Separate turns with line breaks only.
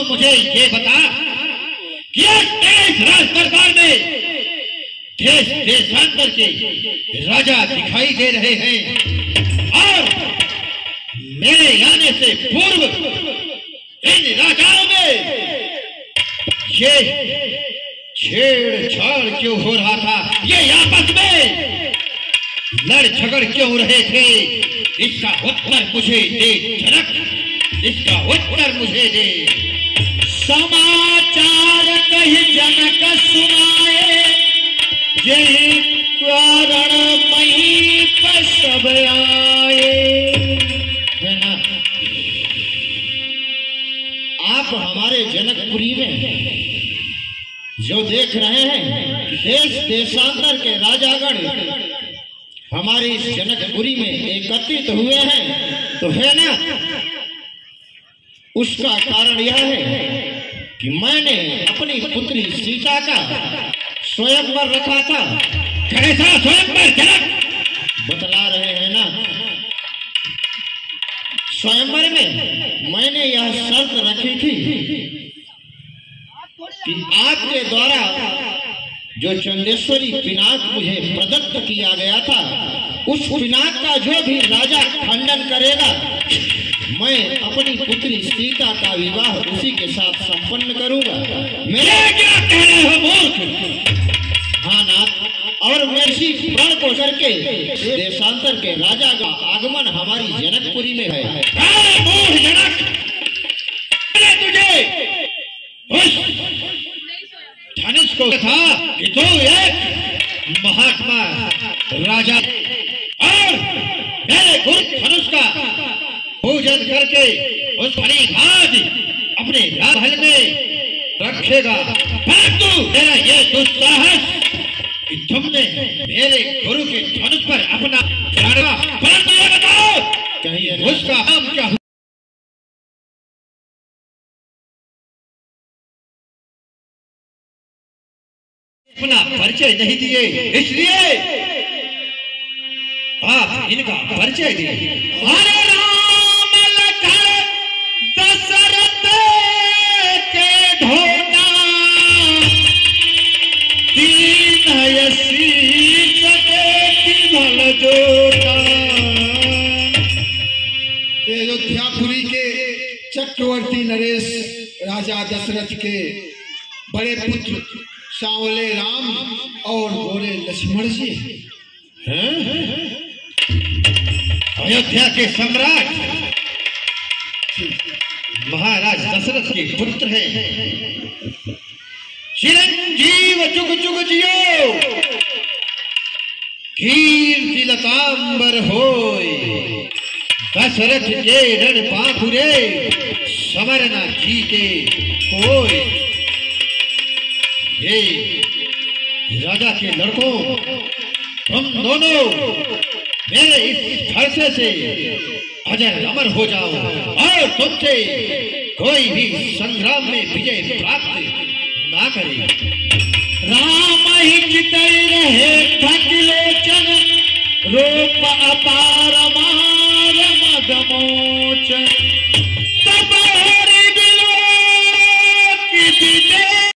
मुझे ये बता कि देश राज दरबार में देश देशांतर के राजा दिखाई दे रहे हैं और मेरे आने से पूर्व इन राजाओं में ये छेड़छाड़ क्यों हो रहा था, ये आपस में लड़ झगड़ क्यों रहे थे? इसका उत्तर मुझे दे जनक, इसका उत्तर मुझे दे।
समाचार कही जनक सुनाए, यही कारण मही पर सब आए।
है ना,
आप हमारे जनकपुरी में जो देख रहे हैं, देश देशांतर के राजागण हमारी इस जनकपुरी में एकत्रित हुए हैं, तो है ना, उसका कारण यह है कि मैंने अपनी पुत्री सीता का स्वयंवर रखा था।
कैसा स्वयंवर जनक?
बतला रहे हैं ना। स्वयंवर में मैंने यह शर्त रखी थी कि आपके द्वारा जो चंदेश्वरी पिनाक मुझे प्रदत्त किया गया था, उस पिनाक का जो भी राजा खंडन करेगा, मैं अपनी पुत्री सीता का विवाह उसी के साथ संपन्न करूंगा।
मेरे क्या कह रहे हो मूर्ख?
हाँ नाथ, और मैं इसी प्रण को करके देशांतर के राजा का आगमन हमारी जनकपुरी में है।
मूर्ख जनक, तुझे उस धनुष को था कि तू एक महात्मा राजा और मेरे गुरु धनुष का पूजन करके उस फली भाज अपने महल में रखेगा, परंतु मेरा ये दुस्साहस कि तुमने मेरे गुरु के धनुष पर अपना प्राण, परंतु ये बताओ
कहिए
उसका नाम क्या? अपना परिचय नहीं दिए, इसलिए आप इनका परिचय दिए।
हरे राम लखन दशरथ के ढोना, दीन यसी सके भल जोता।
अयोध्यापुरी के चक्रवर्ती नरेश राजा दशरथ के बड़े पुत्र सांवले राम और गोरे लक्ष्मण जी
हैं? अयोध्या के सम्राट महाराज दशरथ के पुत्र हैं। चिरंजीव जुग जुग जियो, कीर्ति लतांबर होय, दशरथ के रण पाखुरे समरना जीते कोई। ये राजा के लड़कों, तुम दोनों मेरे इस फरसे से अजर अमर हो जाओ और तुमसे कोई भी संग्राम में विजय प्राप्त ना करे।
राम ही चितई रहे भगलोचन, रूप अपार